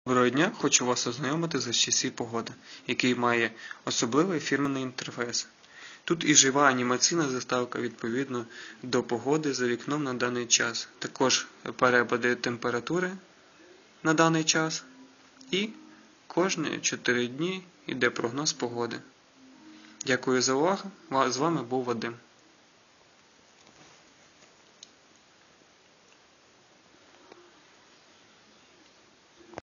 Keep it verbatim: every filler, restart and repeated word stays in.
Доброго дня! Хочу вас ознайомити з часів погоди, який має особливий фірменний інтерфейс. Тут і жива анімаційна заставка відповідно до погоди за вікном на даний час. Також перепади температури на даний час. І кожні чотири дні йде прогноз погоди. Дякую за увагу. З вами був Вадим.